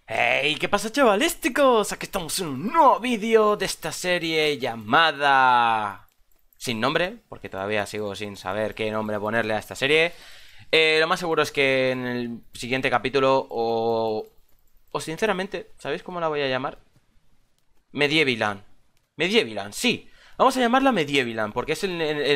Hey, ¿qué pasa, chavalísticos? Aquí estamos en un nuevo vídeo de esta serie llamada... Sin nombre, porque todavía sigo sin saber qué nombre ponerle a esta serie. Lo más seguro es que en el siguiente capítulo o sinceramente, ¿sabéis cómo la voy a llamar? Medieviland. Medieviland, sí. Vamos a llamarla Medieviland, porque es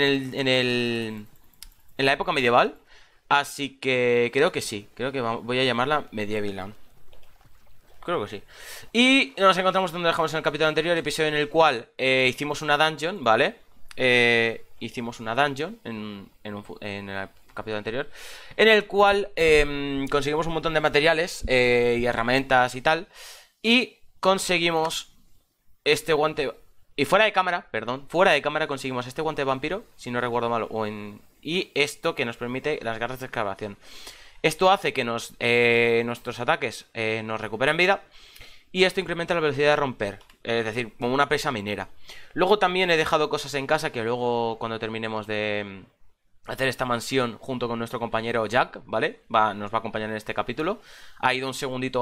en la época medieval. Así que creo que sí. Creo que voy a llamarla Medieviland. Creo que sí. Y nos encontramos donde dejamos en el capítulo anterior, episodio en el cual hicimos una dungeon, ¿vale? Hicimos una dungeon en el capítulo anterior, en el cual conseguimos un montón de materiales y herramientas y tal. Y conseguimos este guante... Y fuera de cámara, perdón, fuera de cámara conseguimos este guante de vampiro, si no recuerdo mal, y esto que nos permite las garras de excavación. Esto hace que nuestros ataques nos recuperen vida. Y esto incrementa la velocidad de romper. Es decir, como una presa minera. Luego también he dejado cosas en casa que luego cuando terminemos de hacer esta mansión junto con nuestro compañero Jack, ¿vale? Nos va a acompañar en este capítulo. Ha ido un segundito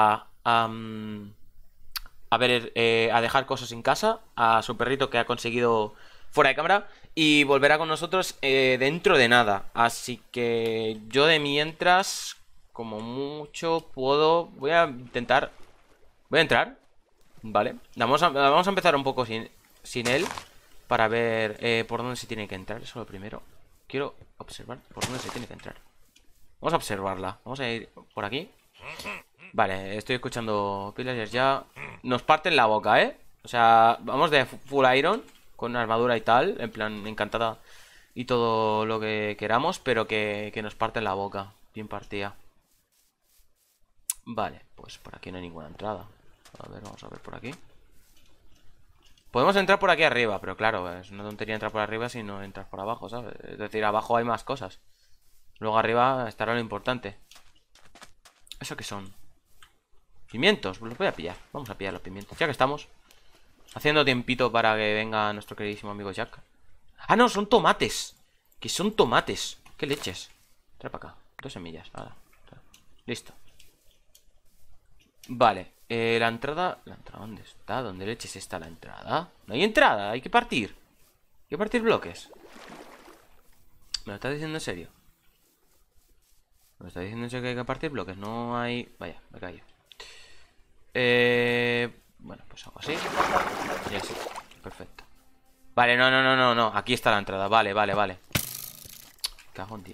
a ver, a dejar cosas en casa a su perrito que ha conseguido fuera de cámara y volverá con nosotros dentro de nada. Así que yo de mientras, como mucho puedo, voy a intentar, voy a entrar, ¿vale? Vamos a empezar un poco sin él para ver por dónde se tiene que entrar. Eso es lo primero. Quiero observar por dónde se tiene que entrar. Vamos a observarla. Vamos a ir por aquí. Vale, estoy escuchando pillagers ya. Nos parten la boca, ¿eh? O sea, vamos de full iron con armadura y tal, en plan encantada y todo lo que queramos, pero que nos parten la boca. Bien partida. Vale, pues por aquí no hay ninguna entrada. A ver, vamos a ver por aquí. Podemos entrar por aquí arriba, pero claro, es una tontería entrar por arriba si no entras por abajo, ¿sabes? Es decir, abajo hay más cosas. Luego arriba estará lo importante. ¿Eso qué son? Pimientos, pues los voy a pillar. Vamos a pillar los pimientos, ya que estamos haciendo tiempito para que venga nuestro queridísimo amigo Jack. Ah, no, son tomates. Que son tomates. ¿Qué leches? Trae para acá, 2 semillas, nada. Listo. Vale, la entrada... ¿La entrada dónde está? ¿Dónde leches está la entrada? No hay entrada, hay que partir. Hay que partir bloques. ¿Me lo estás diciendo en serio? ¿Me lo estás diciendo en serio que hay que partir bloques? No hay... Vaya, me callo. Bueno, pues hago así. Y así, perfecto. Vale, no, aquí está la entrada, vale. Cajón, tío.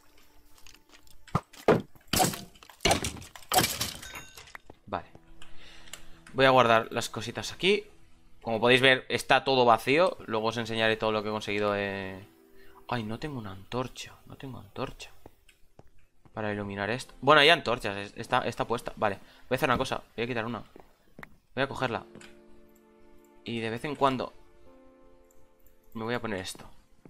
Vale. Voy a guardar las cositas aquí. Como podéis ver, está todo vacío. Luego os enseñaré todo lo que he conseguido. Ay, no tengo una antorcha. No tengo antorcha para iluminar esto. Bueno, hay antorchas, está puesta. Vale, voy a hacer una cosa. Voy a quitar una. Voy a cogerla. Y de vez en cuando me voy a poner esto.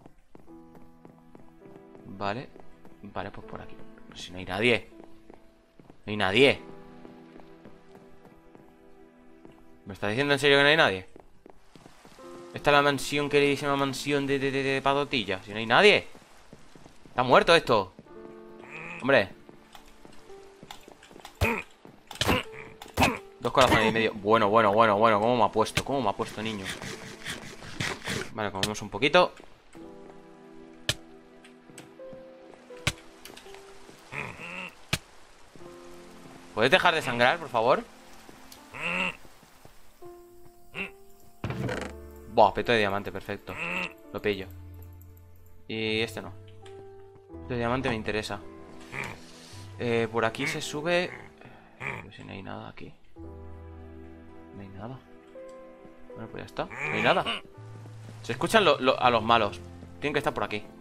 Vale. Vale, pues por aquí. Pero si no hay nadie. No hay nadie. ¿Me está diciendo en serio que no hay nadie? Esta es la mansión, queridísima mansión de Patotilla. Si no hay nadie. Está muerto esto. Hombre. 2 corazones y medio. Bueno. ¿Cómo me ha puesto? ¿Cómo me ha puesto, niño? Vale, comemos un poquito. ¿Puedes dejar de sangrar, por favor? Buah, peto de diamante, perfecto. Lo pillo. Y este no. Este diamante me interesa. Por aquí se sube. A ver si no hay nada aquí. No hay nada. Bueno, pues ya está. No hay nada. Se escuchan a los malos. Tienen que estar por aquí.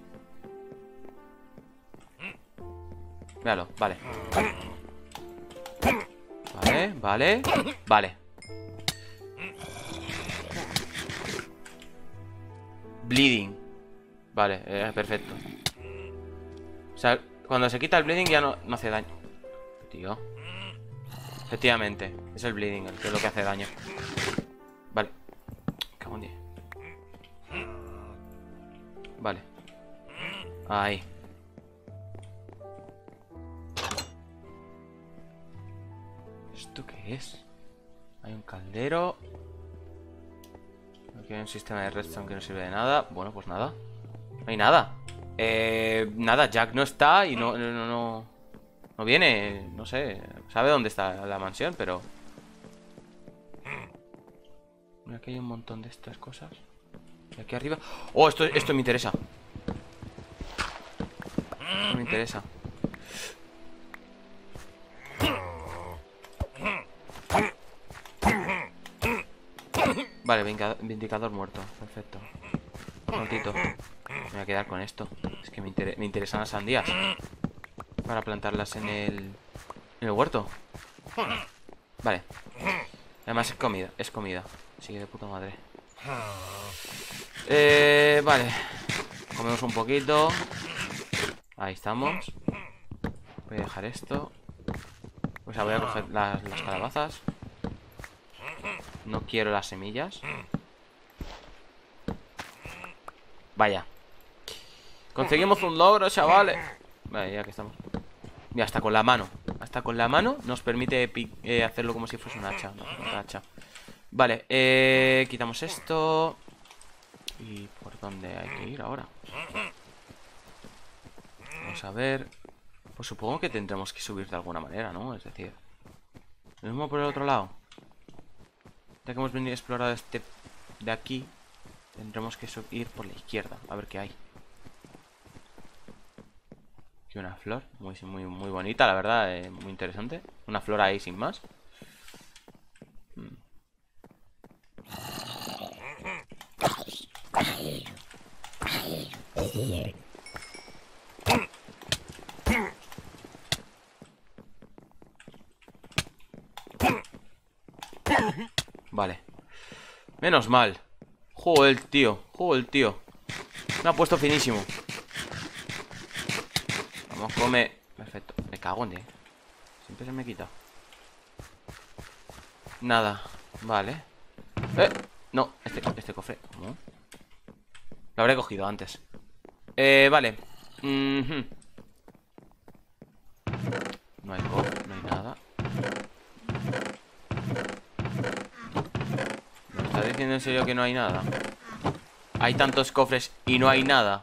Míralo, vale. Vale. Bleeding. Vale, perfecto. O sea, cuando se quita el bleeding ya no hace daño. Tío. Efectivamente, es el bleeding el que es lo que hace daño. Vale. Cago en 10. Vale. Ahí. ¿Esto qué es? Hay un caldero. Aquí hay un sistema de redstone que no sirve de nada. Bueno, pues nada. No hay nada. Nada, Jack no está y no viene. No sé. Sabe dónde está la mansión, pero... Mira, aquí hay un montón de estas cosas. Y aquí arriba... Oh, esto me interesa. Esto me interesa. Vale, vindicador muerto. Perfecto. Un momentito. Me voy a quedar con esto. Es que me interesan las sandías. Para plantarlas en el huerto. Vale. Además es comida. Así que de puta madre. Vale. Comemos un poquito. Ahí estamos. Voy a dejar esto. O sea, voy a coger las calabazas. No quiero las semillas. Vaya. Conseguimos un logro, chavales. Vale, ya que estamos. Ya, hasta con la mano. Hasta con la mano nos permite hacerlo como si fuese un hacha. No, una hacha. Vale, quitamos esto. ¿Y por dónde hay que ir ahora? Vamos a ver. Pues supongo que tendremos que subir de alguna manera, ¿no? Es decir, lo mismo por el otro lado. Ya que hemos venido a explorar este de aquí, tendremos que ir por la izquierda. A ver qué hay. Aquí una flor, muy bonita, la verdad, muy interesante. Una flor ahí sin más. Vale. Menos mal. Joder, tío. Joder, tío. Me ha puesto finísimo. Vamos, come. Perfecto. Me cago en él. Siempre se me quita. Nada. Vale. No, este cofre. ¿Cómo? Lo habré cogido antes. Vale. No hay cofre, no hay nada. ¿Me estás diciendo en serio que no hay nada? Hay tantos cofres y no hay nada.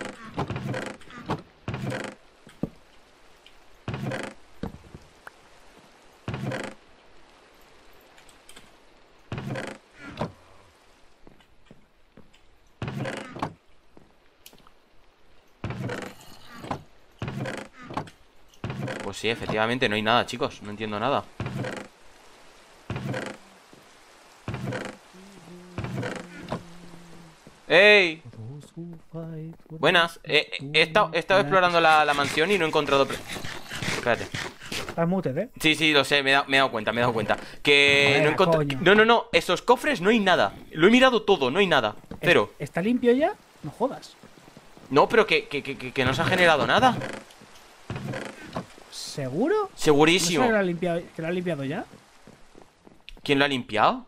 Pues sí, efectivamente no hay nada, chicos. No entiendo nada. ¡Ey! Buenas. He estado explorando la mansión y no he encontrado... Espérate. Estás muted, ¿eh? Sí, lo sé, me he dado cuenta. Que Joder, no he encontrado... coño. No, esos cofres no hay nada. Lo he mirado todo, no hay nada. Cero. ¿Está limpio ya? No jodas. No, pero que no se ha generado nada. ¿Seguro? Segurísimo. ¿No se que lo ha limpiado ya? ¿Quién lo ha limpiado?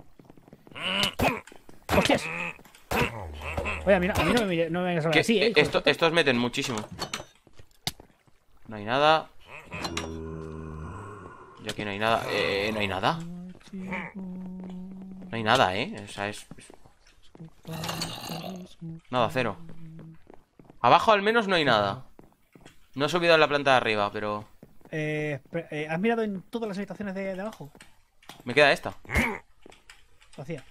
¡Hostias! Oye, mira, a mí no me vengas a hablar así, ¿eh? Estos meten muchísimo. No hay nada. Y aquí no hay nada. No hay nada. No hay nada, ¿eh? O sea, nada, cero. Abajo al menos no hay nada. No he subido a la planta de arriba, pero... ¿Has mirado en todas las habitaciones de abajo? Me queda esta. Vacía.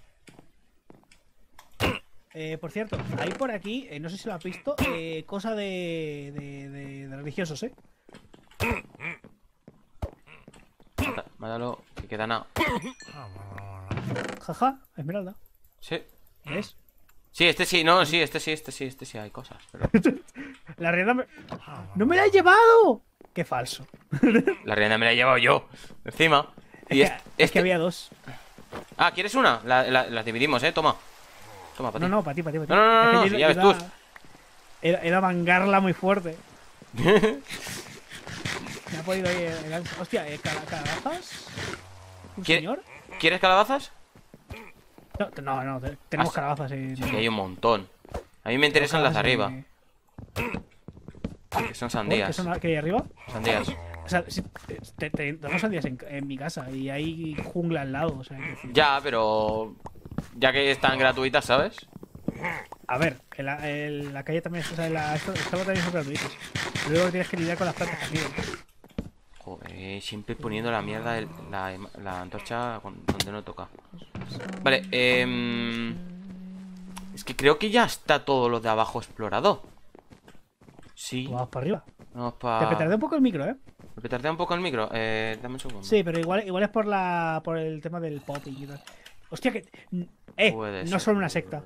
Por cierto, hay por aquí, no sé si lo has visto, cosa de religiosos, ¿eh? Mátalo, que queda nada. Jaja, esmeralda. Sí. ¿Ves? Sí, este sí, no, sí, este sí hay cosas, pero... La rienda ¡No me la he llevado! ¡Qué falso! La rienda me la he llevado yo. Encima. Y es que había dos. Ah, ¿quieres una? Las dividimos, Toma. Toma, para ti. No, para ti. No, Es que ya ves tú. Era mangarla muy fuerte. Me ha podido ir hostia, ¿calabazas? ¿Un señor? ¿Quieres calabazas? No, tenemos calabazas en... Sí, hay un montón. A mí me interesan las de arriba. Que son sandías. ¿Qué hay arriba? Sandías. sea, tenemos aldeas en mi casa y hay jungla al lado, o sea, que decir. Ya, pero... Ya que están gratuitas, ¿sabes? A ver, en la calle también, o sea, esto también son gratuitos. Luego tienes que lidiar con las plantas también. Joder, siempre poniendo la mierda de la antorcha donde no toca. Vale, es que creo que ya está todo lo de abajo explorado. Sí. Vamos para arriba. Vamos Te para... petardé un poco el micro, ¿eh? ¿Me petardea un poco el micro? Dame un segundo. Sí, pero igual es por el tema del popping y tal. Hostia, que... Puede no ser. son una secta.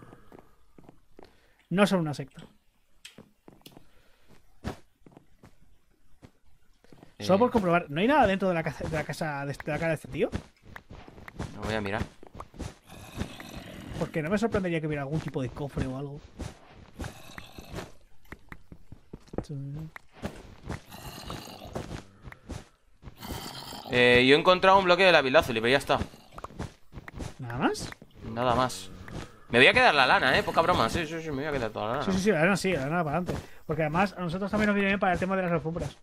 No son una secta. Solo por comprobar, ¿no hay nada dentro de la casa de la cara de este tío? Lo voy a mirar. Porque no me sorprendería que hubiera algún tipo de cofre o algo. Yo he encontrado un bloque de lapislázuli, pero ya está. ¿Nada más? Nada más. Me voy a quedar la lana, poca broma. Sí, sí, sí, me voy a quedar toda la lana. Sí, la arena sí, la arena para adelante. Porque además a nosotros también nos viene bien para el tema de las alfombras.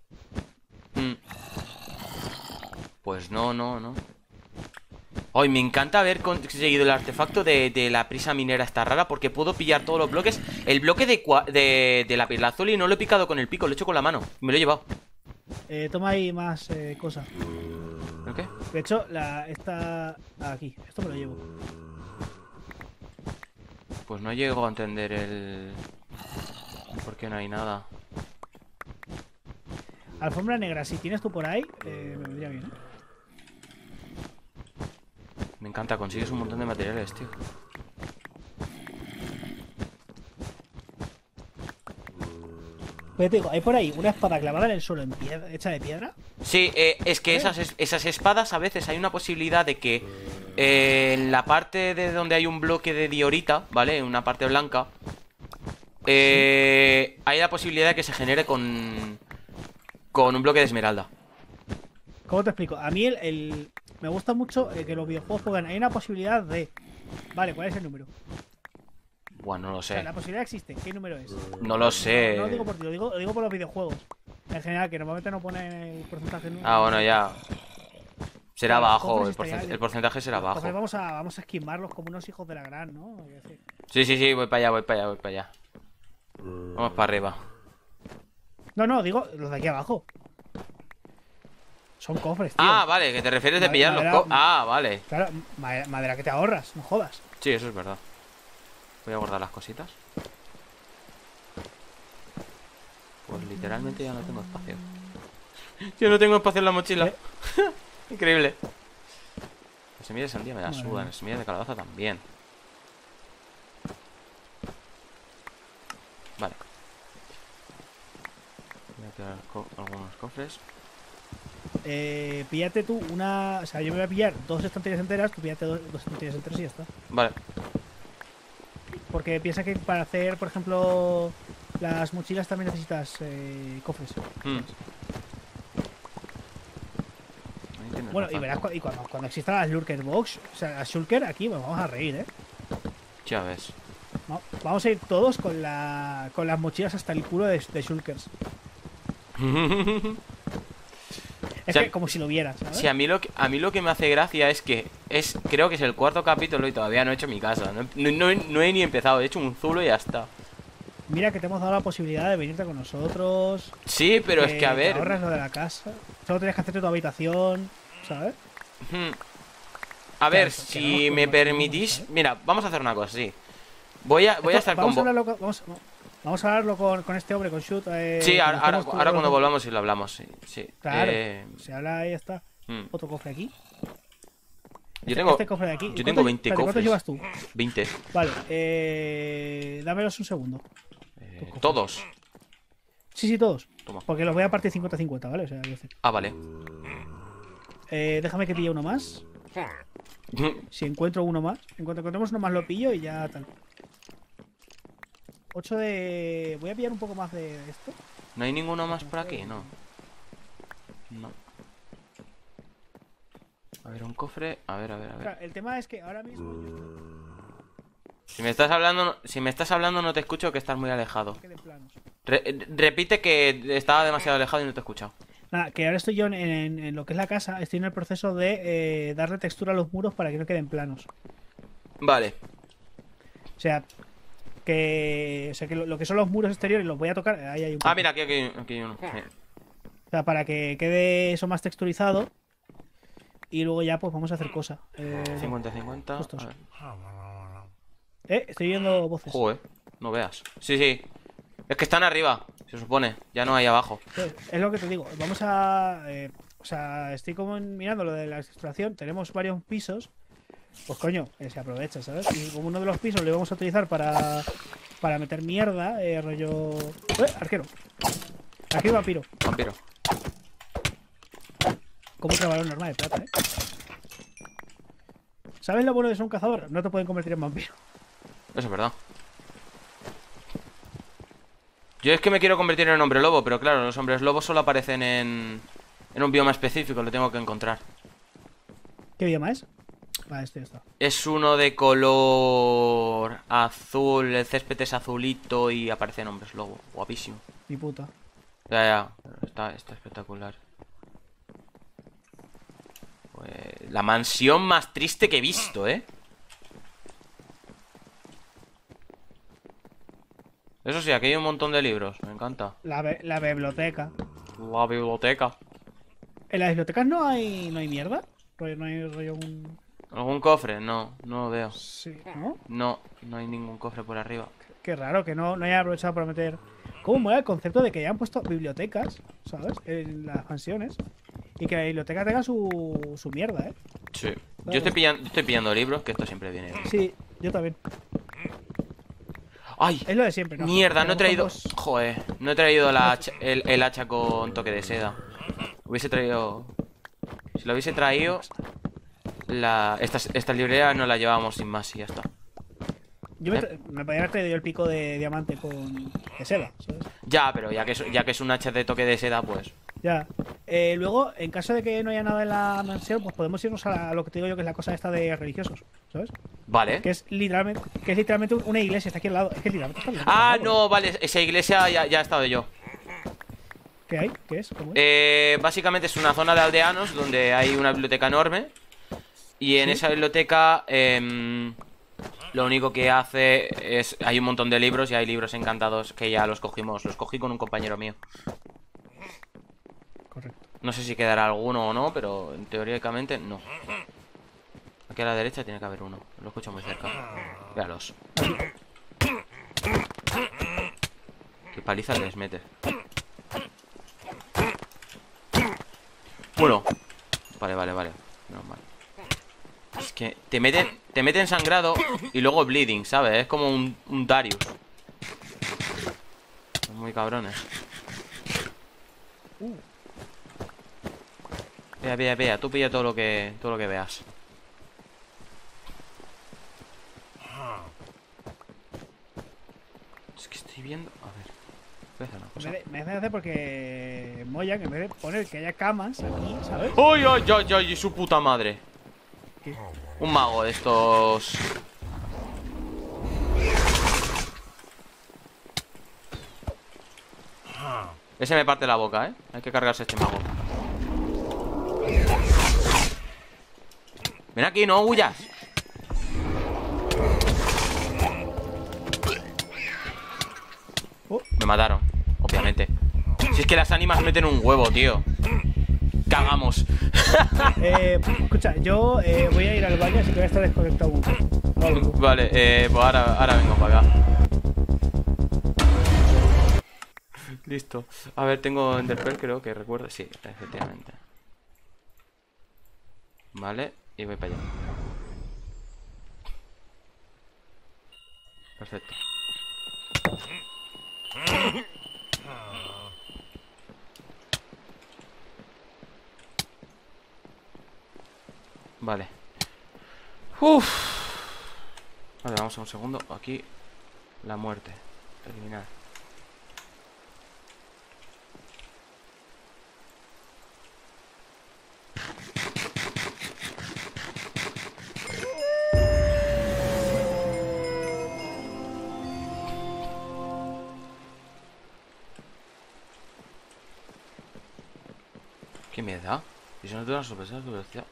Pues no. Ay, me encanta haber conseguido el artefacto de la prisa minera esta rara, porque puedo pillar todos los bloques. El bloque de lapislázuli no lo he picado con el pico, lo he hecho con la mano. Me lo he llevado. Toma ahí más cosas. ¿El qué? De hecho, esta aquí. Esto me lo llevo. Pues no llego a entender el... ¿Por qué no hay nada? Alfombra negra, si tienes tú por ahí, me vendría bien, ¿eh? Me encanta, consigues un montón de materiales, tío. Pues te digo, hay por ahí una espada clavada en el suelo en piedra, hecha de piedra. Sí, es que esas espadas a veces hay una posibilidad de que en la parte de donde hay un bloque de diorita, ¿vale? En una parte blanca, hay la posibilidad de que se genere con un bloque de esmeralda. ¿Cómo te explico? A mí me gusta mucho que los videojuegos jueguen. Hay una posibilidad de... Vale, ¿cuál es el número? Bueno, no lo O sea, sé. la posibilidad existe. ¿Qué número es? No lo sé. No lo digo por ti, lo digo por los videojuegos. En general, que normalmente no pone el porcentaje. Ah, bueno, ya. Será Claro, los bajo, cofres el porcentaje será bajo. Entonces vamos a esquimarlos como unos hijos de la gran, ¿no? Quiero decir. Sí, voy para allá. Vamos para arriba. No, digo los de aquí abajo. Son cofres, tío. Ah, vale, que te refieres de pillar los madera, Ah, vale. Claro, madera que te ahorras, no jodas. Sí, eso es verdad. Voy a guardar las cositas. Pues literalmente ya no tengo espacio. Yo no tengo espacio en la mochila. Increíble. Las semillas de sandía me las sudan, las semillas de calabaza también. Vale. Voy a tirar algunos cofres. Píllate tú una... O sea, yo me voy a pillar 2 estanterías enteras, tú píllate 2 estanterías enteras y ya está. Vale. Porque piensa que para hacer, por ejemplo, las mochilas también necesitas cofres. Bueno, y verás cuando existan las Lurker Box, o sea, las Shulker aquí, bueno, vamos a reír, ¿eh? Ya ves. Vamos a ir todos con las mochilas hasta el culo de Shulkers. Es que como si lo vieras, ¿sabes? Sí, a mí lo que me hace gracia es que creo que es el 4.º capítulo y todavía no he hecho mi casa. No he ni empezado, he hecho un zulo y ya está. Mira que te hemos dado la posibilidad de venirte con nosotros. Sí, pero es que a ver. Te ahorras lo de la casa. Solo tienes que hacerte tu habitación, ¿sabes? A ver, Claro, si me permitís. Mira, vamos a hacer una cosa, sí. Voy a estar con vos. Vamos a hablarlo con este hombre, con Shoot. Sí, ahora cuando volvamos y lo hablamos, sí. Claro, se habla y ya está. Mm. Otro cofre aquí. Yo tengo, este cofre de aquí. yo tengo 20 cofres. ¿Cuántos llevas tú? 20. Vale, dámelos un segundo. Todos. Sí, todos. Toma. Porque los voy a partir 50-50, ¿vale? O sea, quiero decir. Ah, vale. Déjame que pille uno más. Si encuentro uno más. En cuanto encontremos uno más lo pillo y ya tal. 8 de... Voy a pillar un poco más de esto. ¿No hay ninguno más por aquí? No. A ver, un cofre. A ver. Claro, el tema es que ahora mismo yo Si me estás hablando no te escucho, que estás muy alejado. estoy de planos. Repite que estaba demasiado alejado y no te he escuchado. Nada, que ahora estoy yo en lo que es la casa, estoy en el proceso de darle textura a los muros para que no queden planos. Vale. O sea que lo que son los muros exteriores los voy a tocar. Ahí hay un Ah, poco. mira, aquí hay uno. O sea, para que quede eso más texturizado. Y luego ya pues vamos a hacer cosas. 50-50. Justos. A ver. Estoy viendo voces. Joder, no veas. Sí, sí. Es que están arriba, se supone. Ya no hay abajo. Es lo que te digo. Vamos a. O sea, estoy como mirando lo de la texturación. Tenemos varios pisos. Pues coño, se aprovecha, ¿sabes? Y como uno de los pisos le vamos a utilizar para meter mierda, rollo. Arquero. Aquí vampiro. Vampiro. Como otro balón normal de plata, ¿eh? ¿Sabes lo bueno de ser un cazador? No te pueden convertir en vampiro. Eso es verdad. Yo es que me quiero convertir en hombre lobo, pero claro, los hombres lobos solo aparecen en un bioma específico, lo tengo que encontrar. ¿Qué bioma es? Vale, este ya está. Es uno de color azul, el césped es azulito y aparecen hombres lobo. Guapísimo. Mi puta. Ya, está espectacular. Pues, la mansión más triste que he visto, ¿eh? Eso sí, aquí hay un montón de libros, me encanta. La biblioteca. La biblioteca. ¿En las bibliotecas no hay mierda? No hay rollo un. ¿Algún cofre? No, no lo veo. Sí, ¿no? No hay ningún cofre por arriba. Qué raro que no haya aprovechado para meter. ¿Cómo mola el concepto de que hayan puesto bibliotecas, ¿sabes? En las mansiones. Y que la biblioteca tenga su mierda, ¿eh? Sí. Yo estoy pillando libros, que esto siempre viene bien. Sí, yo también. ¡Ay! Es lo de siempre, ¿no? Mierda, no he traído. Tenemos dos- Joder, no he traído el hacha con toque de seda. Hubiese traído. Si lo hubiese traído. Esta librería no la llevábamos sin más y ya está. Me podría haber traído yo el pico de diamante de seda, ¿sabes? Ya, pero ya que es un hacha de toque de seda, pues. Ya. Luego, en caso de que no haya nada en la mansión, pues podemos irnos a lo que te digo yo, que es la cosa esta de religiosos, ¿sabes? Vale. Que es literalmente una iglesia, está aquí al lado. Es que literalmente está al lado, Ah, al lado, no, vale, esa iglesia ya he estado yo. ¿Qué hay? ¿Qué es? ¿Cómo es? Básicamente es una zona de aldeanos donde hay una biblioteca enorme. Y en ¿Sí? esa biblioteca lo único que hace es... Hay un montón de libros y hay libros encantados que ya los cogí con un compañero mío. Correcto. No sé si quedará alguno o no, pero teóricamente no. Aquí a la derecha tiene que haber uno. Lo escucho muy cerca. Véalos. Qué paliza les mete. Bueno. Vale. Menos mal. Es que te meten sangrado y luego bleeding, ¿sabes? Es como un Darius. Son muy cabrones. Vea, tú pilla todo lo que veas. Es que estoy viendo. A ver. Voy a hacer una cosa. Me hace gracia porque Moyan, en vez de poner que haya camas aquí, ¿sabes? ¡Ay! Su puta madre. ¿Qué? Un mago de estos. Ese me parte la boca, ¿eh? Hay que cargarse este mago. Ven aquí, no huyas. Me mataron, obviamente. Si es que las ánimas meten un huevo, tío. Cagamos. Escucha, yo voy a ir al baño, así que voy a estar desconectado un poco. Vale, pues ahora vengo para acá. Listo. A ver, tengo Enderpearl, creo que recuerdo. Sí, efectivamente. Vale, y voy para allá. Perfecto. Vale. Uff. Vale, vamos a un segundo. Aquí, la muerte. Eliminar. ¿Qué me da? Si no te una sorpresa de velocidad.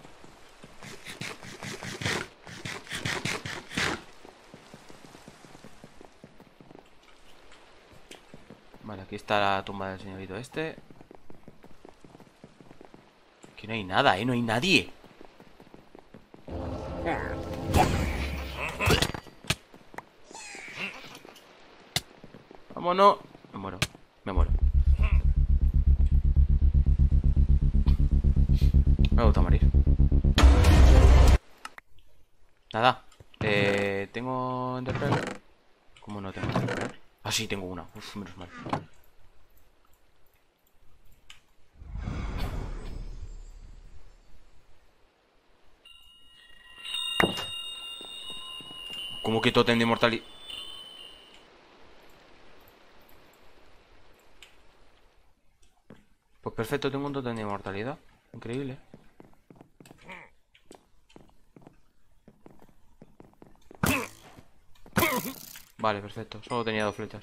Vale, aquí está la tumba del señorito este. Aquí no hay nada, no hay nadie. Vámonos. Me muero, me muero. Me gusta morir. Nada. ¿Tengo Enderpearl? ¿Cómo no tengo Enderpearl? Ah, sí, tengo una. Uf, menos mal. ¿Cómo que tótem de inmortalidad? Pues perfecto, tengo un tótem de inmortalidad. Increíble. Vale, perfecto. Solo tenía 2 flechas.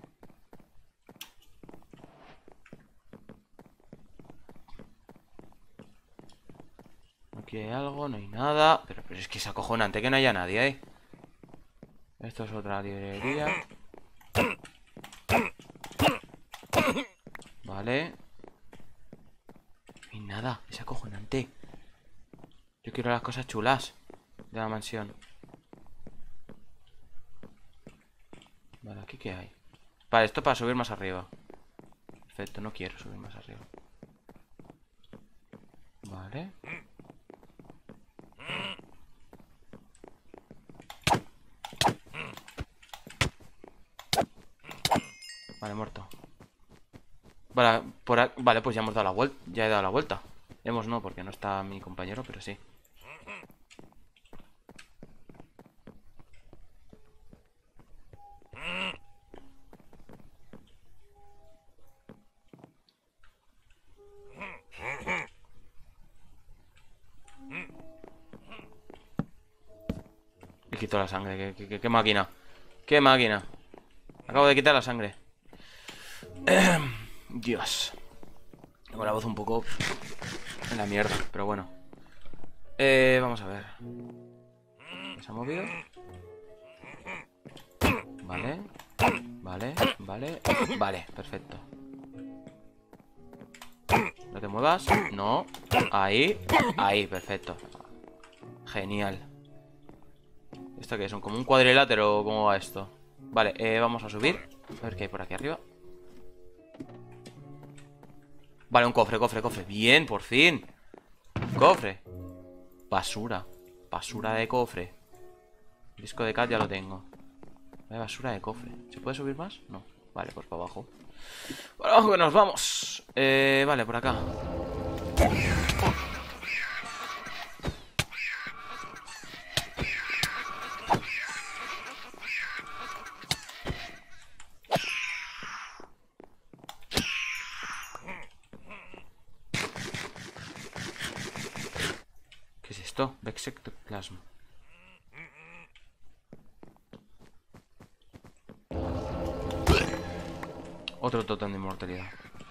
Aquí hay algo, no hay nada. Pero es que es acojonante que no haya nadie, ¿eh? Esto es otra librería. Vale. No hay nada, es acojonante. Yo quiero las cosas chulas de la mansión. Vale, ¿aquí qué hay? Vale, esto para subir más arriba. Perfecto, no quiero subir más arriba. Vale. Vale, muerto. Vale, vale, pues ya hemos dado la vuelta. Ya he dado la vuelta. Hemos no, porque no está mi compañero, pero sí. Le quito la sangre. ¿Qué máquina? ¿Qué máquina? Acabo de quitar la sangre. Dios. Tengo la voz un poco en la mierda, pero bueno. Vamos a ver. ¿Se ha movido? Vale. Vale, vale. Vale, perfecto. No te muevas. No. Ahí. Ahí, perfecto. Genial. ¿Esto qué es? ¿Como un cuadrilátero? ¿Cómo va esto? Vale, vamos a subir. A ver qué hay por aquí arriba. Vale, un cofre. Bien, por fin. Cofre. Basura. Basura de cofre. Disco de cat ya lo tengo. Vale, basura de cofre. ¿Se puede subir más? No. Vale, pues para abajo. Para abajo que nos vamos. Vale, por acá. ¿Qué es esto? Vexectoplasma. Otro tótem de inmortalidad.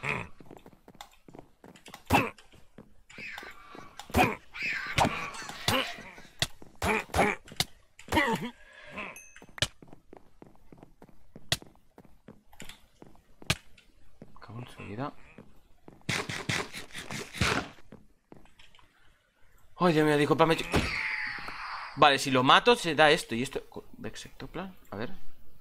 Acabo enseguida. Ay, Dios mío, discúlpame. Vale, si lo mato se da esto. Y esto... Vexectoplasma. A ver.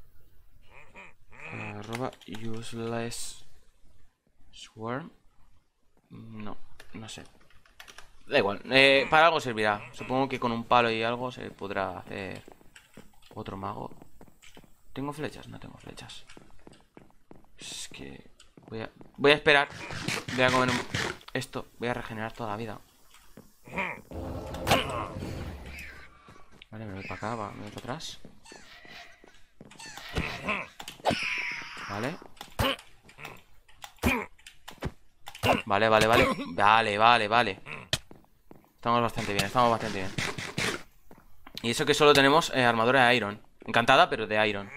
Arroba useless swarm. No, no sé. Da igual, para algo servirá. Supongo que con un palo y algo se podrá hacer otro mago. ¿Tengo flechas? No tengo flechas. Es que... Voy a esperar. Voy a comer esto. Voy a regenerar toda la vida. Vale, me voy para acá, me voy para atrás. Vale. Vale. Estamos bastante bien. Y eso que solo tenemos armadura de Iron. Encantada, pero de Iron.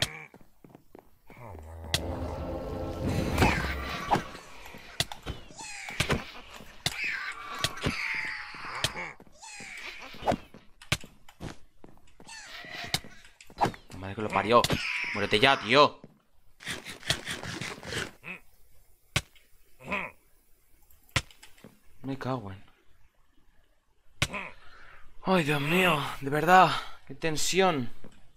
Madre que lo parió. Muérete ya, tío. Me cago en... Ay, Dios mío, de verdad. Qué tensión.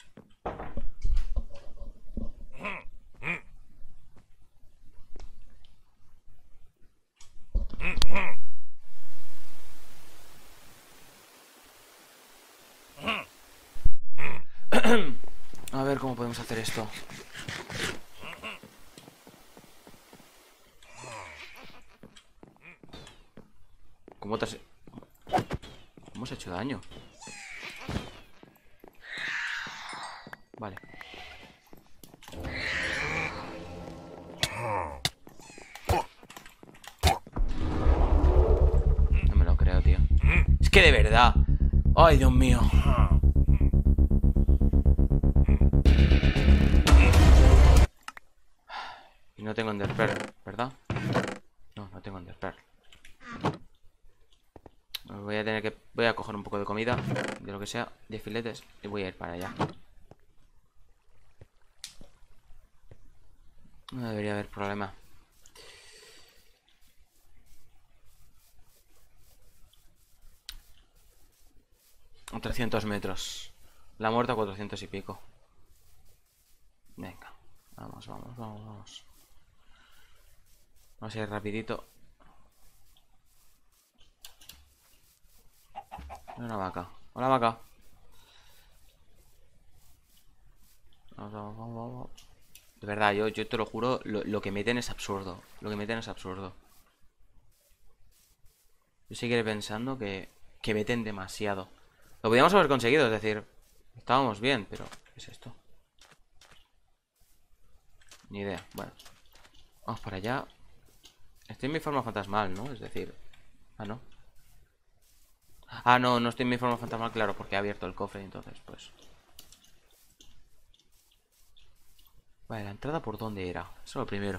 A ver cómo podemos hacer esto. ¿Cómo te has... ¿Cómo se ha hecho daño? Vale. No me lo creo, tío. Es que de verdad. Ay, Dios mío. Y no tengo Enderpearl, ¿verdad? No, no tengo Enderpearl. Voy a tener que... Voy a coger un poco de comida, de lo que sea, de filetes, y voy a ir para allá. No debería haber problema. A 300 metros. La muerte a 400 y pico. Venga. Vamos, vamos, vamos, vamos. Vamos a ir rapidito. Una vaca. Hola, vaca. Vamos, vamos, vamos, vamos. De verdad, yo te lo juro, lo que meten es absurdo. Lo que meten es absurdo. Yo seguiré pensando que meten demasiado. Lo podíamos haber conseguido, es decir, estábamos bien, pero ¿qué es esto? Ni idea. Bueno, vamos para allá. Estoy en mi forma fantasmal, ¿no? Es decir... Ah, no. Ah, no, no estoy en mi forma fantasmal, claro, porque he abierto el cofre, entonces, pues... Vale, ¿la entrada por dónde era? Eso es lo primero.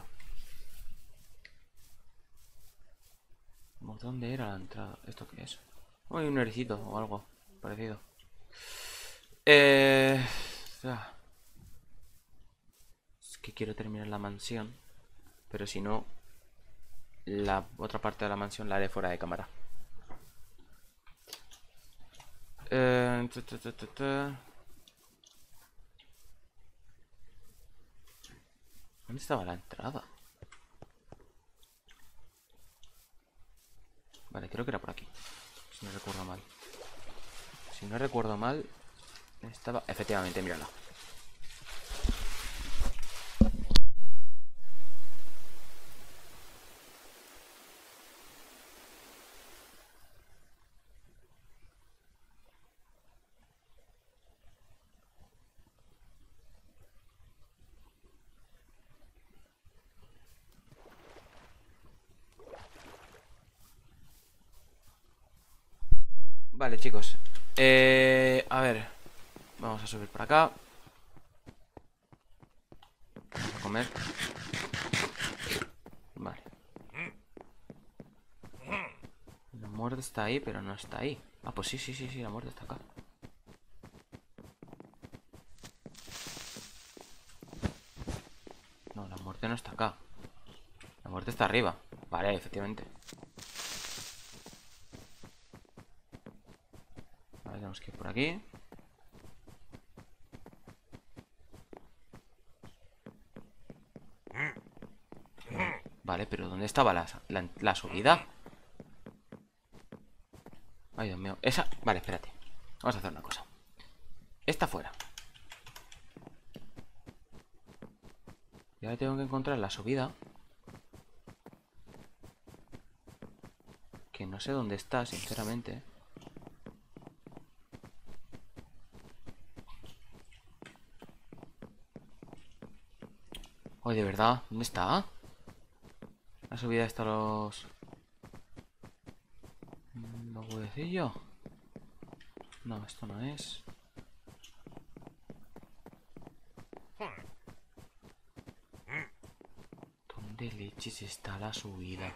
¿Por dónde era la entrada? ¿Esto qué es? Uy, un ericito o algo parecido. Ah. Es que quiero terminar la mansión, pero si no, la otra parte de la mansión la haré fuera de cámara. ¿Dónde estaba la entrada? Vale, creo que era por aquí, si no recuerdo mal. Si no recuerdo mal, estaba... Efectivamente, mírala. Vale, chicos. A ver. Vamos a subir por acá. Vamos a comer. Vale. La muerte está ahí, pero no está ahí. Ah, pues sí, sí, sí, sí, la muerte está acá. No, la muerte no está acá. La muerte está arriba. Vale, efectivamente. Vale, tenemos que ir por aquí. Vale, pero ¿dónde estaba la subida? Ay, Dios mío. Esa... Vale, espérate. Vamos a hacer una cosa. Esta fuera. Y ahora tengo que encontrar la subida. Que no sé dónde está, sinceramente. Ay, de verdad. ¿Dónde está? La subida está los... ¿Los huevecillos? No, esto no es. ¿Dónde leches está la subida?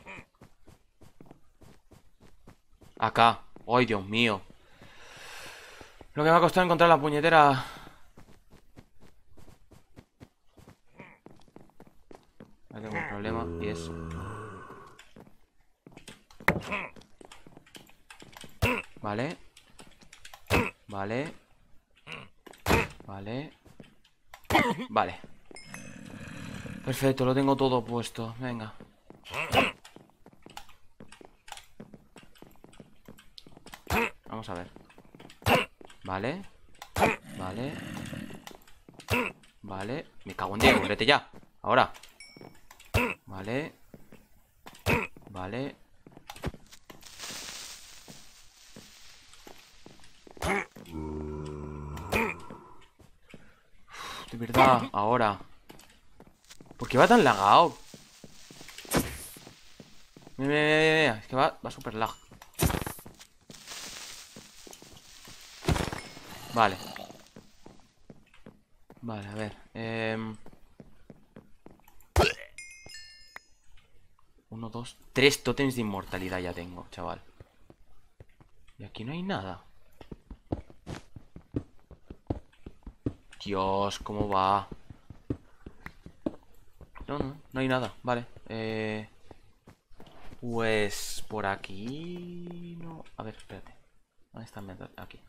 Acá. ¡Ay, Dios mío! Lo que me ha costado encontrar la puñetera... Ahora tengo un problema y es... Vale. Vale. Vale. Vale. Perfecto, lo tengo todo puesto. Venga. Vamos a ver. Vale. Vale. Vale. Me cago en Diego, vete ya. Ahora. Vale. Vale. De verdad, ahora. ¿Por qué va tan lagado? Mira, mira, mira, mira. Es que va súper lag. Vale. Vale, a ver. 1, 2, 3 tótems de inmortalidad ya tengo, chaval. Y aquí no hay nada. Dios, ¿cómo va? No hay nada, vale. Pues por aquí... No... A ver, espérate. ¿Dónde está el metal? Aquí.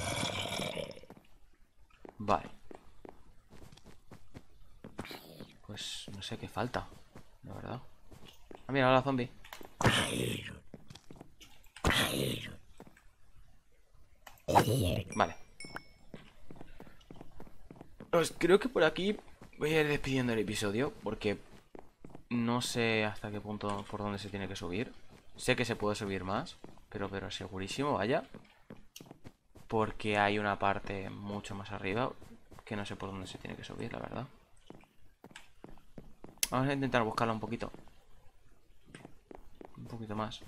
Vale. Pues no sé qué falta, la verdad. Ah, mira, la zombie. Vale. Pues creo que por aquí voy a ir despidiendo el episodio, porque no sé hasta qué punto, por dónde se tiene que subir. Sé que se puede subir más, pero segurísimo, vaya. Porque hay una parte mucho más arriba que no sé por dónde se tiene que subir, la verdad. Vamos a intentar buscarla un poquito. Un poquito más.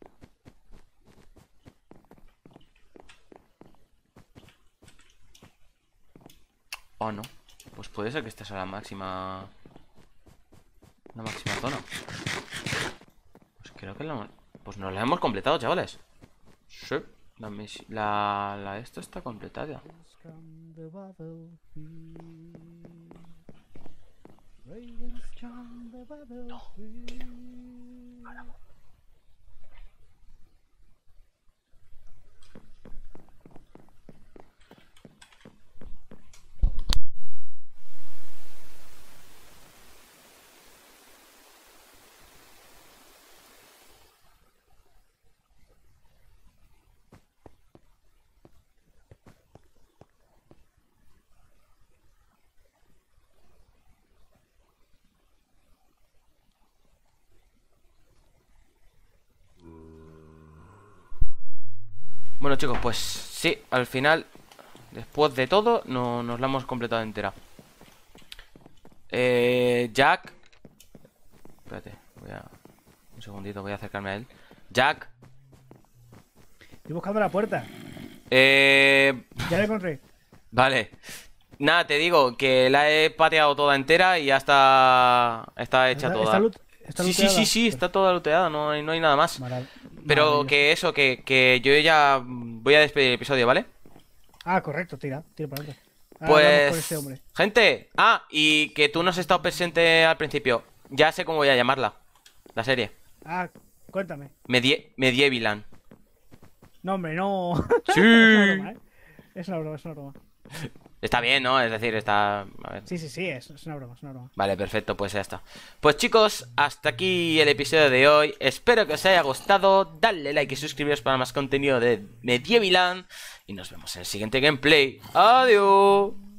Oh, no. Pues puede ser que esta sea la máxima... La máxima zona. Pues creo que la... Pues no la hemos completado, chavales. Sí. Esto está completada. No. Bueno, chicos, pues sí, al final, después de todo, nos la hemos completado entera. Jack. Espérate, un segundito, voy a acercarme a él. Jack. Estoy buscando la puerta. Ya la encontré. Vale. Nada, te digo que la he pateado toda entera y ya está hecha toda. ¿Está Sí, está toda looteada, no hay nada más. Pero que eso, que yo ya voy a despedir el episodio, ¿vale? Ah, correcto, tira para adelante. Pues, con este hombre. Gente, y que tú no has estado presente al principio. Ya sé cómo voy a llamarla, la serie. Cuéntame. Medieviland. No, hombre, no. Sí. Es una broma, es una broma. Está bien, ¿no? Es decir, está... A ver. Sí, es una broma, es una broma. Vale, perfecto, pues ya está. Pues chicos, hasta aquí el episodio de hoy. Espero que os haya gustado. Dadle like y suscribiros para más contenido de Medieviland. Y nos vemos en el siguiente gameplay. ¡Adiós!